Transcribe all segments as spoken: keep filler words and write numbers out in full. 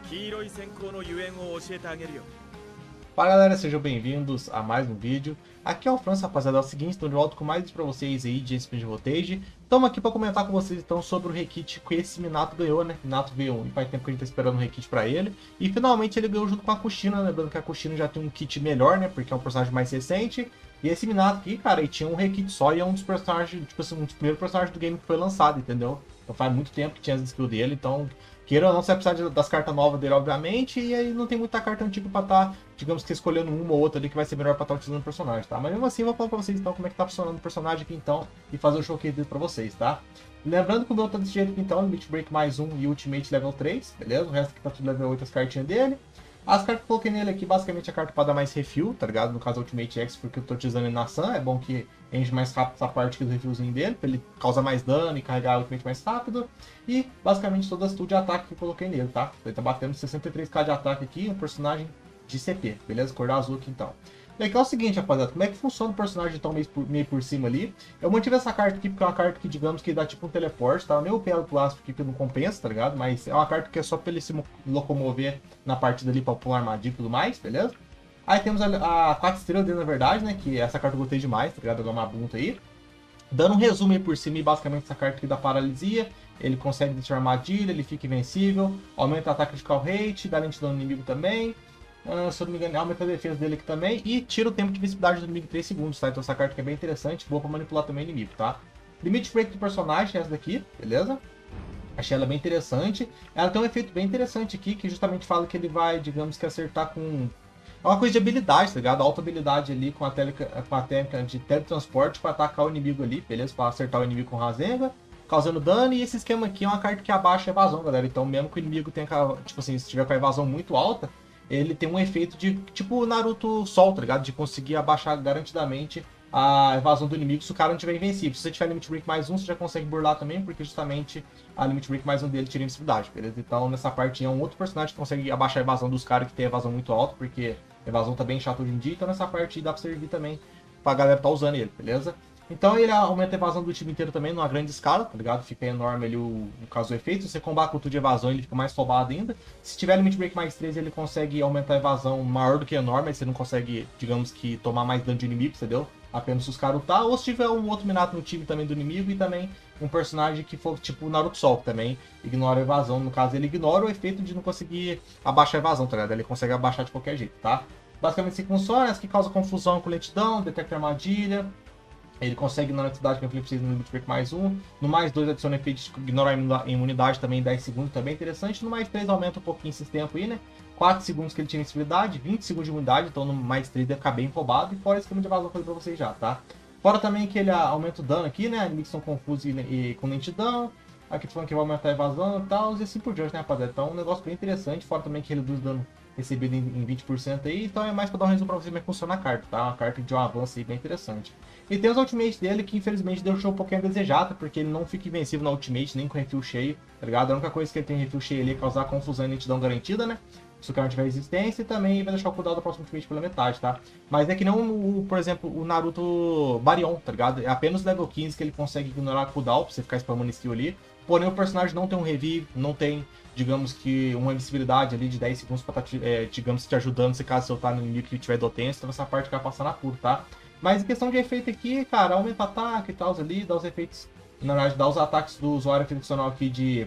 Fala galera, sejam bem-vindos a mais um vídeo. Aqui é o França, rapaziada. É o seguinte, estou de volta com mais vídeos pra vocês aí de Speed Voltage. Estamos aqui para comentar com vocês então sobre o rekit que esse Minato ganhou, né? Minato V um, e faz tempo que a gente tá esperando um rekit pra ele. E finalmente ele ganhou junto com a Kushina, lembrando que a Kushina já tem um kit melhor, né? Porque é um personagem mais recente. E esse Minato aqui, cara, ele tinha um rekit só e é um dos personagens, tipo assim, um dos primeiros personagens do game que foi lançado, entendeu? Então faz muito tempo que tinha as skills dele, então... Queira ou não, você vai precisar de, das cartas novas dele, obviamente, e aí não tem muita carta antiga pra estar, tá, digamos que escolhendo uma ou outra ali que vai ser melhor pra estar tá utilizando o personagem, tá? Mas mesmo assim, eu vou falar pra vocês então como é que tá funcionando o personagem aqui então e fazer o showcase dele pra vocês, tá? Lembrando que o meu tá desse jeito aqui então, Limit Break mais um e Ultimate level três, beleza? O resto aqui tá tudo level oito, as cartinhas dele. As cartas que eu coloquei nele aqui, basicamente a carta para dar mais refil, tá ligado? No caso, Ultimate X, porque eu tô utilizando ele na Sun. É bom que enche mais rápido essa parte aqui do refilzinho dele, pra ele causar mais dano e carregar o Ultimate mais rápido. E, basicamente, todas as tools de ataque que eu coloquei nele, tá? Ele tá batendo sessenta e três K de ataque aqui, um personagem de C P, beleza? Cor azul aqui, então. E aqui é o seguinte, rapaziada, como é que funciona o personagem então meio por, meio por cima ali? Eu mantive essa carta aqui porque é uma carta que, digamos, que dá tipo um teleporte, tá? Nem o pelo plástico aqui que não compensa, tá ligado? Mas é uma carta que é só pra ele se locomover na partida ali pra pular armadilha e tudo mais, beleza? Aí temos a, a quatro estrelas dele, na verdade, né? Que essa carta eu gostei demais, tá ligado? Eu uma bunta aí. Dando um resumo aí por cima, e basicamente essa carta aqui dá paralisia. Ele consegue deixar armadilha, ele fica invencível, aumenta o ataque critical rate, dá lentidão no inimigo também. Uh, se eu não me engano, aumenta a defesa dele aqui também. E tira o tempo de visibilidade do inimigo em três segundos, tá? Então essa carta aqui é bem interessante, boa pra manipular também o inimigo, tá? Limit Break do personagem, essa daqui, beleza? Achei ela bem interessante. Ela tem um efeito bem interessante aqui, que justamente fala que ele vai, digamos que acertar com... É uma coisa de habilidade, tá ligado? Alta habilidade ali com a, tele... com a técnica de teletransporte pra atacar o inimigo ali, beleza? Pra acertar o inimigo com Rasengan, causando dano. E esse esquema aqui é uma carta que abaixa a evasão, galera. Então mesmo que o inimigo tenha, tipo assim, se tiver com a evasão muito alta, ele tem um efeito de, tipo, Naruto Sol, tá ligado? De conseguir abaixar garantidamente a evasão do inimigo se o cara não tiver invencível. Se você tiver Limit Break mais um, você já consegue burlar também, porque justamente a Limit Break mais um dele tira invencibilidade, beleza? Então nessa parte é um outro personagem que consegue abaixar a evasão dos caras que tem evasão muito alta, porque a evasão tá bem chata hoje em dia, então nessa parte dá pra servir também pra galera tá usando ele, beleza? Então ele aumenta a evasão do time inteiro também numa grande escala, tá ligado? Fica enorme ali o, no caso o efeito. Se você combate com tudo de evasão, ele fica mais roubado ainda. Se tiver Limit Break mais três, ele consegue aumentar a evasão maior do que enorme, aí você não consegue, digamos que, tomar mais dano de inimigo, entendeu? Apenas se os caras lutar, ou se tiver um outro Minato no time também do inimigo e também um personagem que for tipo Naruto Sol, que também ignora a evasão. No caso, ele ignora o efeito de não conseguir abaixar a evasão, tá ligado? Ele consegue abaixar de qualquer jeito, tá? Basicamente assim funciona, essa que causa confusão com lentidão, detecta armadilha. Ele consegue ignorar a atividade que eu falei pra vocês no Limit Break mais um. No mais dois adiciona efeito de ignorar a imunidade também dez segundos, também interessante. No mais três aumenta um pouquinho esse tempo aí, né? quatro segundos que ele tinha invencibilidade, vinte segundos de imunidade, então no mais três deve ficar bem roubado. E fora esse esquema de evasão que eu falei pra vocês já, tá? Fora também que ele aumenta o dano aqui, né? Inimigos são confusos e, e com lentidão. Aqui falando que vai aumentar a evasão e tal, e assim por diante, né, rapaziada? Então é um negócio bem interessante. Fora também que ele reduz o dano recebido em vinte por cento aí, então é mais pra dar um resumo pra vocês como é que funciona a carta, tá? Uma carta de um avanço aí bem interessante. E tem os ultimates dele que infelizmente deixou um pouquinho a desejar, porque ele não fica invencível na ultimate, nem com refil cheio, tá ligado? A única coisa que ele tem refil cheio ali é causar confusão e lentidão garantida, né? Se o cara não tiver resistência, e também vai deixar o cooldown do próximo ultimate pela metade, tá? Mas é que não, o, por exemplo, o Naruto Baryon, tá ligado? É apenas level quinze que ele consegue ignorar o cooldown pra você ficar spamando skill ali. Porém, o personagem não tem um revive, não tem, digamos que, uma invencibilidade ali de dez segundos pra estar, tá, é, digamos, te ajudando se caso você tá no inimigo que tiver dotência, então essa parte vai passar na pura, tá? Mas em questão de efeito aqui, cara, aumenta ataque e tal ali, dá os efeitos, na verdade, dá os ataques do usuário tradicional aqui de...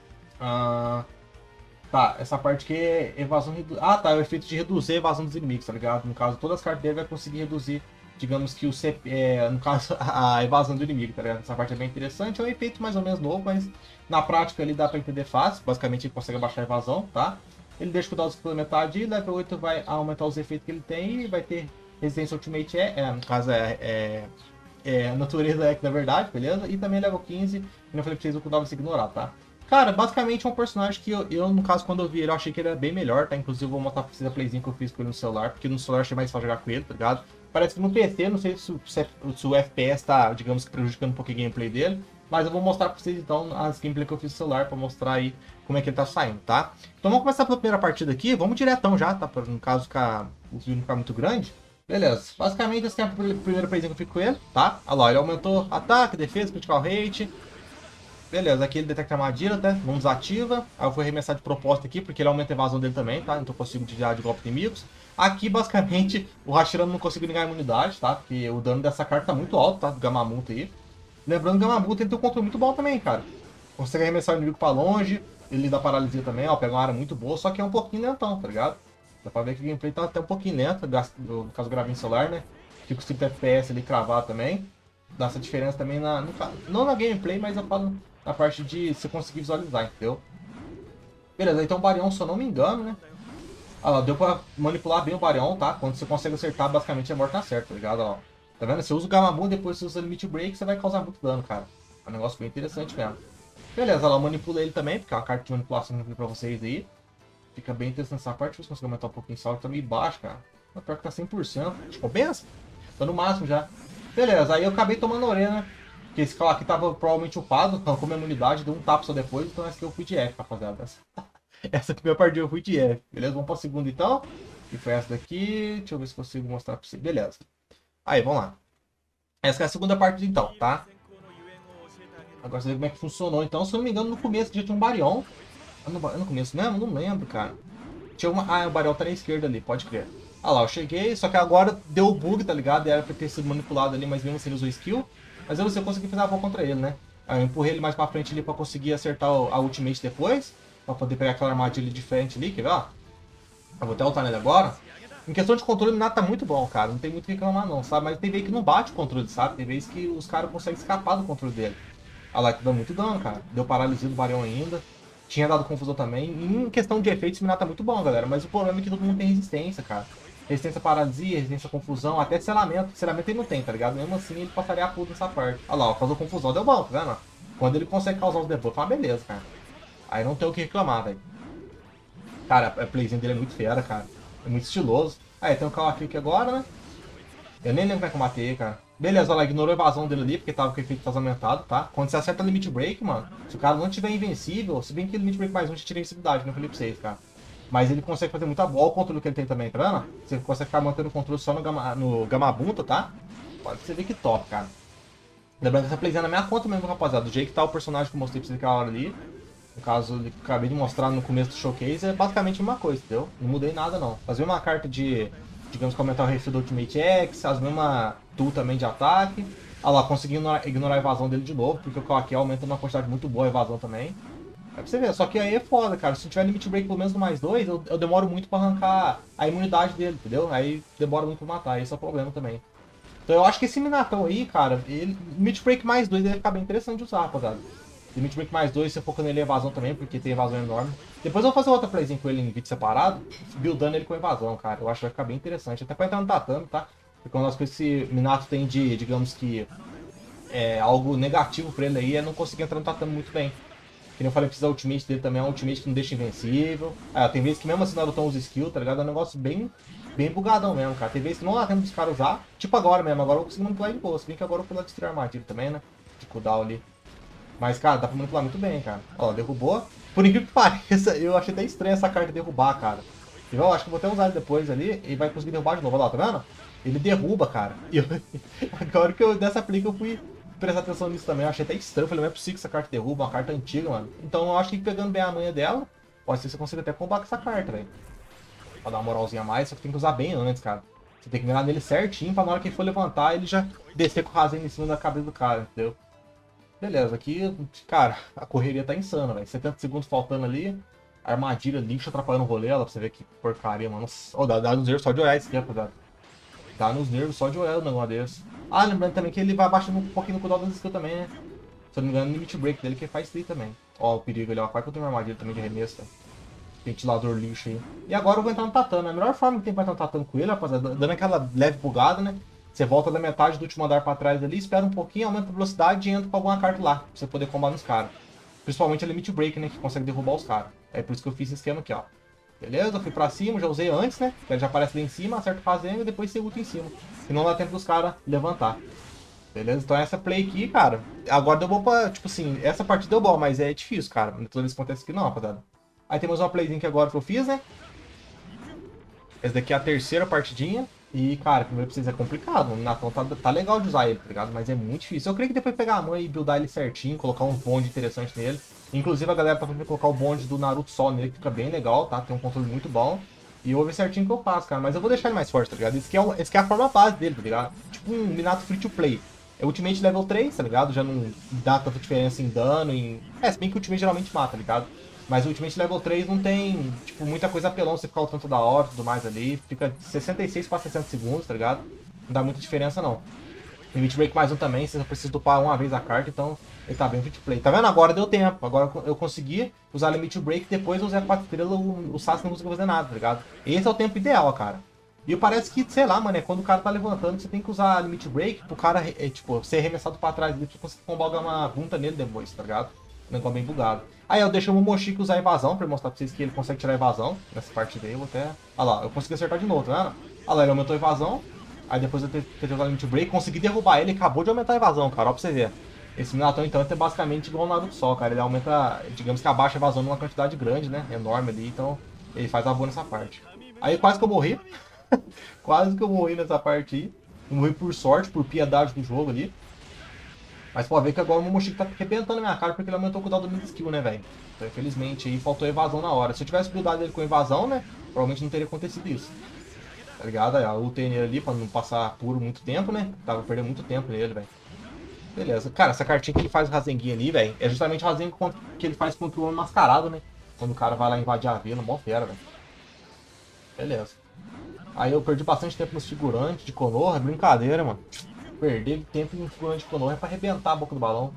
Uh, tá, essa parte aqui é evasão... Redu... Ah, tá, é o efeito de reduzir a evasão dos inimigos, tá ligado? No caso, todas as cartas dele vai conseguir reduzir, digamos que o C P, é, no caso, a evasão do inimigo, tá ligado? Essa parte é bem interessante, é um efeito mais ou menos novo, mas na prática ele dá pra entender fácil. Basicamente ele consegue abaixar a evasão, tá? Ele deixa o dado pela metade e level oito vai aumentar os efeitos que ele tem e vai ter resistência ultimate, é, é no caso é, é, é natureza é que na verdade, beleza? E também level quinze, como eu falei pra vocês, o cooldown vai ser ignorado, tá? Cara, basicamente é um personagem que eu, eu, no caso, quando eu vi ele, eu achei que ele era bem melhor, tá? Inclusive eu vou mostrar pra vocês a playzinha que eu fiz com ele no celular, porque no celular eu achei mais fácil jogar com ele, tá ligado? Parece que no P C, não sei se, se, se o F P S tá, digamos que prejudicando um pouquinho a gameplay dele, mas eu vou mostrar pra vocês então as gameplays que eu fiz no celular pra mostrar aí como é que ele tá saindo, tá? Então vamos começar pela primeira partida aqui, vamos diretão já, tá? Pra, no caso, ficar, o vídeo não ficar muito grande. Beleza, basicamente essa é a primeira playzinha que eu fico com ele, tá? Olha lá, ele aumentou ataque, defesa, critical rate. Beleza, aqui ele detecta armadilha, né? Não desativa. Aí eu vou arremessar de propósito aqui, porque ele aumenta a evasão dele também, tá? Então eu consigo desviar de golpe inimigos. Aqui, basicamente, o Hashirama não conseguiu negar a imunidade, tá? Porque o dano dessa carta tá muito alto, tá? Do Gamamulta aí. Lembrando que o Gamamulta ele tem um controle muito bom também, cara. Consegue arremessar o inimigo pra longe. Ele dá paralisia também, ó. Pega uma área muito boa, só que é um pouquinho lentão, tá ligado? Dá pra ver que o gameplay tá até um pouquinho lento, no caso do gravinho solar, né? Fica os cinco F P S ali cravado também. Dá essa diferença também na. No, não na gameplay, mas eu falo na parte de você conseguir visualizar, entendeu? Beleza, então o Baryon, se eu não me engano, né? Ah lá, deu pra manipular bem o Baryon, tá? Quando você consegue acertar, basicamente a morte tá certa, tá ligado? Ó, tá vendo? Você usa o Gamamon, depois você usa o Limit Break, você vai causar muito dano, cara. É um negócio bem interessante mesmo. Beleza, lá eu manipulo ele também, porque é uma carta de manipulação que eu vi pra vocês aí. Fica bem interessante essa parte, deixa eu conseguir aumentar um pouquinho o salto, tá meio baixo, cara. Mas pior que tá cem por cento. Acho que compensa? Tô no máximo já. Beleza, aí eu acabei tomando a orelha, né? Porque esse cara aqui tava provavelmente upado, arrancou minha imunidade, deu um tapa só depois, então essa aqui eu fui de F, rapaziada. Essa, essa primeira partida eu fui de F, beleza? Vamos pra segunda então. E foi essa daqui, deixa eu ver se consigo mostrar pra vocês. Beleza. Aí, vamos lá. Essa é a segunda partida então, tá? Agora você vê como é que funcionou. Então, se eu não me engano, no começo já tinha um Baryon. No, no começo mesmo? Não lembro, cara. Tinha uma... Ah, o Baryon tá na esquerda ali, pode crer. Ah lá, eu cheguei, só que agora deu o bug, tá ligado? Era pra ter sido manipulado ali, mas mesmo assim ele usou skill. Mas eu não sei, eu consegui fazer a volta contra ele, né? Aí eu empurrei ele mais pra frente ali pra conseguir acertar a ultimate depois. Pra poder pegar aquela armadilha de frente ali, quer ver, ó? Eu vou até ultar nele agora. Em questão de controle, o Minato tá muito bom, cara. Não tem muito o que reclamar não, sabe? Mas tem vezes que não bate o controle, sabe? Tem vezes que os caras conseguem escapar do controle dele. Ah lá, que deu muito dano, cara. Deu paralisia do Baryon ainda. Tinha dado confusão também. Em questão de efeitos, o Minato tá muito bom, galera. Mas o problema é que todo mundo tem resistência, cara. Resistência à paralisia, resistência à confusão, até selamento. Selamento ele não tem, tá ligado? Mesmo assim, ele passaria a puta nessa parte. Olha lá, ó, causou confusão, deu bom, tá vendo? Quando ele consegue causar os debuffs, ah, beleza, cara. Aí não tem o que reclamar, velho. Cara, a playzinha dele é muito fera, cara. É muito estiloso. Aí tem o Kawaki aqui agora, né? Eu nem lembro como é que eu matei, cara. Beleza, olha lá, ignorou a evasão dele ali, porque tava com o efeito quase aumentado, tá? Quando você acerta o Limit Break, mano, se o cara não tiver invencível, se bem que o Limit Break mais um te tira a invencibilidade, não falei pra vocês, cara. Mas ele consegue fazer muita boa, o controle que ele tem também, tá vendo? Você consegue ficar mantendo o controle só no, gama, no Gamabunta, tá? Pode você ver que top, cara. Lembrando que essa playzinha é na minha conta mesmo, rapaziada. Do jeito que tá o personagem que eu mostrei pra vocês naquela hora ali. No caso, que eu acabei de mostrar no começo do showcase, é basicamente a mesma coisa, entendeu? Não mudei nada, não. Fazer uma carta de, digamos, comentar o refill do Ultimate X, as mesmas tool também de ataque. Ah lá, consegui ignorar, ignorar a evasão dele de novo, porque o Kawaki aumenta uma quantidade muito boa a evasão também. É pra você ver, só que aí é foda, cara. Se tiver limit break pelo menos no mais dois, eu, eu demoro muito pra arrancar a imunidade dele, entendeu? Aí demora muito pra matar, esse é o problema também. Então eu acho que esse Minatão aí, cara, ele, limit break mais dois deve ficar bem interessante de usar, rapaziada. Limit break mais dois, você foca nele evasão também, porque tem evasão enorme. Depois eu vou fazer outra playzinha com ele em vídeo separado, buildando ele com evasão, cara. Eu acho que vai ficar bem interessante. Até pra entrar no tatame, tá? Porque uma das coisas que esse Minato tem de, digamos que, é algo negativo pra ele aí é não conseguir entrar no tatame muito bem. Que nem eu falei, precisa da ultimate dele também, é um ultimate que não deixa invencível. Ah, tem vezes que mesmo assim o Naruto usa skill, tá ligado? É um negócio bem, bem bugadão mesmo, cara. Tem vezes que não dá tempo dos caras usar. Tipo agora mesmo, agora eu consigo manipular de boa. Se bem que agora eu vou lá destruir a armadilha também, né? De cooldown ali. Mas, cara, dá pra manipular muito bem, cara. Ó, derrubou. Por incrível que pareça, eu achei até estranho essa carta derrubar, cara. Eu acho que eu vou até usar ele depois ali e vai conseguir derrubar de novo. Olha lá, tá vendo? Ele derruba, cara. E eu... agora que eu dessa play que eu fui prestar atenção nisso também, eu achei até estranho. Eu falei, não é possível que essa carta derruba, uma carta antiga, mano. Então eu acho que pegando bem a manha dela, pode ser que você consiga até combar com essa carta, velho. Pra dar uma moralzinha a mais, só que tem que usar bem antes, cara. Você tem que mirar nele certinho pra na hora que ele for levantar, ele já descer com o rasinho em cima da cabeça do cara, entendeu? Beleza, aqui, cara, a correria tá insana, velho. setenta segundos faltando ali. Armadilha, lixo atrapalhando o rolê, ela, pra você ver que porcaria, mano. Oh, dá, dá nos nervos só de olhar esse aqui, rapaziada. Dá nos nervos só de olhar o negócio desse. Ah, lembrando também que ele vai baixando um pouquinho no cooldown das skills também, né? Se eu não me engano, o limit break dele que faz isso também. Ó, o perigo ali, ó. Quase que eu tenho uma armadilha também de arremesso, tá? Ventilador lixo aí. E agora eu vou entrar no tatame. A melhor forma que tem pra entrar no tatame com ele, rapaziada, dando aquela leve bugada, né? Você volta da metade do último andar pra trás ali, espera um pouquinho, aumenta a velocidade e entra com alguma carta lá, pra você poder combar nos caras. Principalmente a Limit Break, né, que consegue derrubar os caras. É por isso que eu fiz esse esquema aqui, ó. Beleza, fui pra cima, já usei antes, né? Ele já aparece lá em cima, acerta o fazendo e depois você ulta em cima. Que não dá tempo dos caras levantar. Beleza? Então essa play aqui, cara, agora deu bom pra, tipo assim, essa partida deu bom, mas é difícil, cara. Não todas acontece aqui não, rapaziada. Aí temos uma playzinha que agora que eu fiz, né? Essa daqui é a terceira partidinha. E, cara, primeiro pra vocês é complicado. O Minaton tá, tá legal de usar ele, tá ligado? Mas é muito difícil. Eu creio que depois pegar a mãe e buildar ele certinho, colocar uns bondes interessantes nele. Inclusive a galera tá falando colocar o bonde do Naruto Sol nele, que fica bem legal, tá? Tem um controle muito bom. E eu vou ver certinho o que eu faço, cara. Mas eu vou deixar ele mais forte, tá ligado? Esse aqui é, um, esse aqui é a forma base dele, tá ligado? Tipo um Minato free to play. É Ultimate level três, tá ligado? Já não dá tanta diferença em dano, em... É, se bem que o Ultimate geralmente mata, tá ligado? Mas o Ultimate level três não tem, tipo, muita coisa apelão, você ficar o tanto da hora e tudo mais ali. Fica sessenta e seis para sessenta segundos, tá ligado? Não dá muita diferença, não. Limit Break mais um também, você só precisa upar uma vez a carta, então ele tá bem free to play. Tá vendo? Agora deu tempo. Agora eu consegui usar Limit Break, depois eu usei a quatro estrelas, o, o Sasuke não conseguiu fazer nada, tá ligado? Esse é o tempo ideal, cara. E parece que, sei lá, mano, é quando o cara tá levantando, você tem que usar Limit Break pro cara, é, tipo, ser arremessado pra trás dele, pra você conseguir combar uma bunta nele depois, tá ligado? O negócio bem bugado. Aí eu deixo o Momoshiki usar a evasão pra mostrar pra vocês que ele consegue tirar a evasão. Nessa parte dele, eu vou até... Olha lá, eu consegui acertar de novo, tá vendo? Olha lá, ele aumentou a evasão. Aí depois eu tentei usar o Limit Break, consegui derrubar ele, acabou de aumentar a evasão, cara, ó pra você ver. Esse Minaton, então, é basicamente igual o Naruto Sol, cara. Ele aumenta, digamos que abaixa a evasão numa quantidade grande, né? Enorme ali, então ele faz a boa nessa parte. Aí quase que eu morri. Quase que eu morri nessa parte aí. Eu morri por sorte, por piedade do jogo ali. Mas pode ver que agora o Momoshiki tá arrebentando a minha cara porque ele aumentou o cuidado do mid skill, né, velho? Então, infelizmente, aí faltou evasão na hora. Se eu tivesse buildado ele com evasão, né, provavelmente não teria acontecido isso. Tá ligado? Aí, eu lutei nele ali pra não passar puro muito tempo, né? Tava perdendo muito tempo nele, velho. Beleza. Cara, essa cartinha que ele faz o Rasengan ali, velho, é justamente o Rasengan que ele faz contra o homem mascarado, né? Quando o cara vai lá invadir a vila, mó fera, velho. Beleza. Aí eu perdi bastante tempo nos figurantes de Konoha, brincadeira, mano. Perder tempo em figurante de Konoha é pra arrebentar a boca do balão.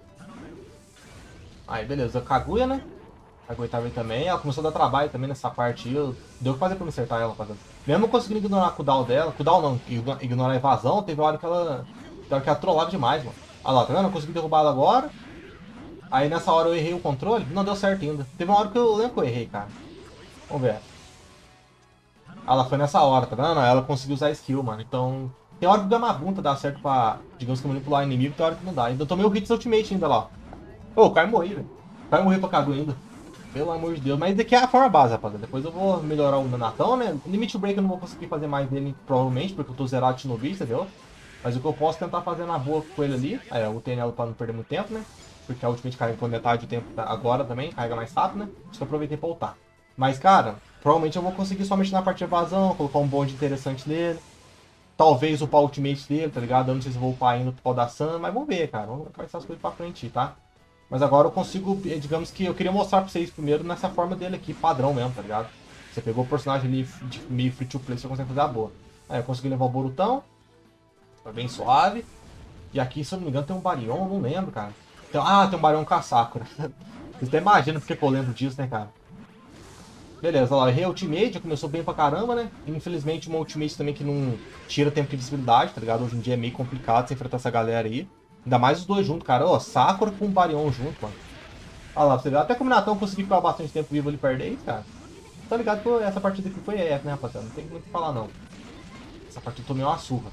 Aí, beleza. Kaguya, né? Kaguya tava aí também. Ela começou a dar trabalho também nessa parte aí. Eu... Deu o que fazer pra me acertar ela, rapaziada. Mesmo conseguindo ignorar o cooldown dela. Cooldown não, ignorar a evasão. Teve hora que ela... Teve hora que ela trollava demais, mano. Olha lá, tá vendo? Eu consegui derrubar ela agora. Aí nessa hora eu errei o controle. Não deu certo ainda. Teve uma hora que eu lembro que eu errei, cara. Vamos ver. Ela foi nessa hora, tá vendo? Ela conseguiu usar skill, mano. Então... Tem hora que o Gamabunta dá certo pra, digamos que manipular o inimigo, tem hora que não dá. Ainda tomei o Hits Ultimate ainda lá. Ô, o Kai morreu, velho. O Kai morreu pra Kaguya ainda. Pelo amor de Deus. Mas daqui é a forma base, rapaziada. Depois eu vou melhorar o Nanatão, né? Limit Break eu não vou conseguir fazer mais dele, provavelmente, porque eu tô zerado de Shinobi, entendeu? Mas o que eu posso tentar fazer na boa com ele ali... Aí, eu botei nela pra não perder muito tempo, né? Porque a Ultimate carrega com metade do tempo agora também, carrega mais rápido, né? Por isso que eu aproveitei pra ultar. Mas, cara, provavelmente eu vou conseguir só mexer na parte de evasão, colocar um bonde interessante nele. Talvez upar o ultimate dele, tá ligado? Eu não sei se vou upar ainda pro pau da Sun, mas vamos ver, cara. Vamos ver como é que as coisas pra frente, tá? Mas agora eu consigo, digamos que eu queria mostrar pra vocês primeiro nessa forma dele aqui, padrão mesmo, tá ligado? Você pegou o personagem ali de meio free to play, você consegue fazer a boa. Aí eu consegui levar o Borutão, foi bem suave. E aqui, se eu não me engano, tem um Baryon, não lembro, cara. Então, ah, tem um Baryon com a Sakura. Vocês até imaginam porque que eu lembro disso, né, cara? Beleza, olha lá, errei a ultimate, já começou bem pra caramba, né? Infelizmente uma ultimate também que não tira tempo de visibilidade, tá ligado? Hoje em dia é meio complicado você enfrentar essa galera aí. Ainda mais os dois juntos, cara. Ó, Sakura com o Baryon junto, mano. Olha lá, pra você ver. Até que o Minatão conseguiu ficar bastante tempo vivo ali perder isso, cara. Tá ligado que essa partida aqui foi E F, né, rapaziada? Não tem muito o que falar, não. Essa partida eu tomei uma surra.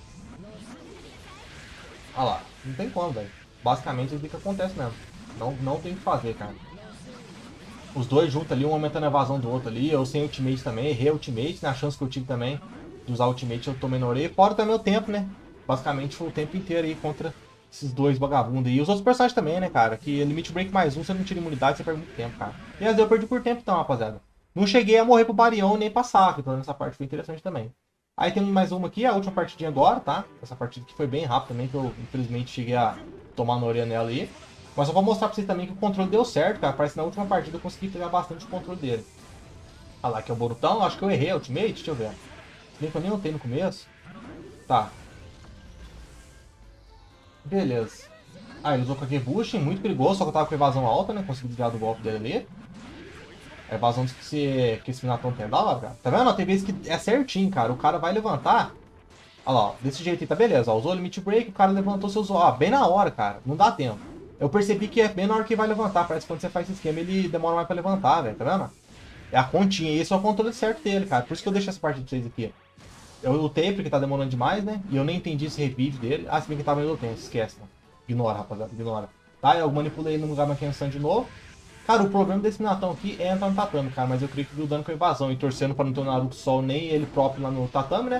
Olha lá, não tem como, velho. Basicamente é isso que acontece mesmo. Não, não tem o que fazer, cara. Os dois juntos ali, um aumentando a evasão do outro ali. Eu sem ultimate também, errei ultimate, né? A chance que eu tive também de usar ultimate eu tomei na orelha. Fora também o tempo, né? Basicamente foi o tempo inteiro aí contra esses dois vagabundos aí. E os outros personagens também, né, cara? Que limite break mais um, você não tira imunidade, você perde muito tempo, cara. E às vezes eu perdi por tempo então, rapaziada. Não cheguei a morrer pro Baryon nem pra Sakura, então nessa parte foi interessante também. Aí tem mais uma aqui, a última partidinha agora, tá? Essa partida que foi bem rápida também, que eu infelizmente cheguei a tomar na orelha nela aí. Mas só pra mostrar pra vocês também que o controle deu certo, cara. Parece que na última partida eu consegui pegar bastante o controle dele. Olha lá, que é o Borutão. Acho que eu errei a ultimate, deixa eu ver. Se bem que eu nem notei no começo. Tá. Beleza. Ah, ele usou com a Gebush, muito perigoso, só que eu tava com evasão alta, né? Consegui desviar do golpe dele ali. A evasão que esse, que esse Minatão tem dava, cara. Tá vendo? Tem vezes que é certinho, cara. O cara vai levantar. Olha lá, ó. Desse jeito aí, tá beleza. Ó, usou o limit break, o cara levantou seus... Ó, bem na hora, cara. Não dá tempo. Eu percebi que é bem na hora que vai levantar. Parece que quando você faz esse esquema, ele demora mais pra levantar, velho. Tá vendo? É a continha. E esse é o controle certo dele, cara. Por isso que eu deixo essa parte de vocês aqui. Eu lutei porque tá demorando demais, né? E eu nem entendi esse revive dele. Ah, se bem que tava meio tempo, esquece, né? Ignora, rapaziada, ignora. Tá, eu manipulei no lugar Maquensan de novo. Cara, o problema desse Minatão aqui é entrar no tatame, cara. Mas eu creio que buildando com evasão e torcendo pra não ter o Naruto Sol nem ele próprio lá no tatame, né?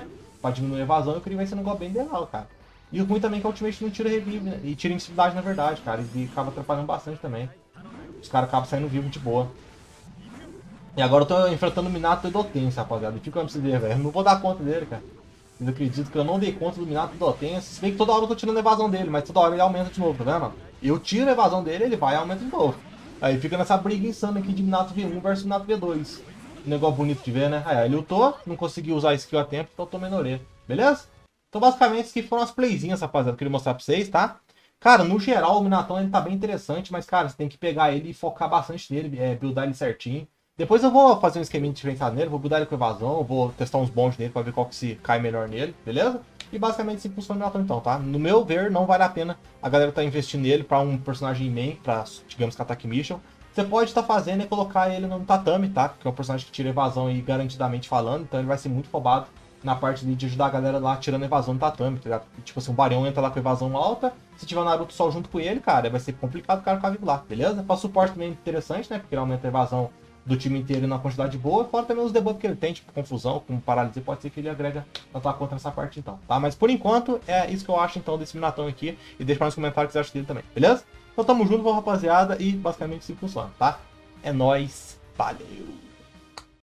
pra diminuir a evasão, eu queria ver esse negócio bem legal, cara. E o ruim também é que a Ultimate não tira revive, né? E tira invencibilidade, na verdade, cara. E acaba atrapalhando bastante também. Os caras acabam saindo vivo de boa. E agora eu tô enfrentando o Minato Edotense, rapaziada. Fica pra você ver, velho. Eu não vou dar conta dele, cara. Eu acredito que eu não dei conta do Minato Edotense. Se bem que toda hora eu tô tirando a evasão dele, mas toda hora ele aumenta de novo, tá vendo? Eu tiro a evasão dele, ele vai e aumenta de novo. Aí fica nessa briga insana aqui de Minato V um versus Minato V dois. Um negócio bonito de ver, né? Aí ele lutou, não conseguiu usar a skill a tempo, então eu tomei na orelha. Beleza? Então basicamente, isso aqui foram as playzinhas, rapaziada, que eu queria mostrar pra vocês, tá? Cara, no geral, o Minatão ele tá bem interessante, mas, cara, você tem que pegar ele e focar bastante nele, é, buildar ele certinho. Depois eu vou fazer um esqueminha diferenciado nele, vou buildar ele com evasão, vou testar uns bons nele pra ver qual que se cai melhor nele, beleza? E basicamente assim funciona o Minatão então, tá? No meu ver, não vale a pena a galera tá investindo nele pra um personagem main, pra, digamos que Attack Mission. Você pode estar tá fazendo é colocar ele no tatame, tá? Que é um personagem que tira evasão aí garantidamente falando, então ele vai ser muito roubado na parte de ajudar a galera lá tirando evasão no tatame, tá ligado? Tipo assim, o Baryon entra lá com evasão alta, se tiver o Naruto só junto com ele, cara, vai ser complicado o cara ficar vivo lá, beleza? Pra suporte também é interessante, né? Porque ele aumenta a evasão do time inteiro na quantidade boa, fora também os debuffs que ele tem, tipo confusão, como paralisia, pode ser que ele agrega na tua conta nessa parte então, tá? Mas por enquanto, é isso que eu acho então desse Minatão aqui, e deixa para nos comentários o que você acha dele também, beleza? Então tamo junto, rapaziada, e basicamente assim funciona, tá? É nóis, valeu!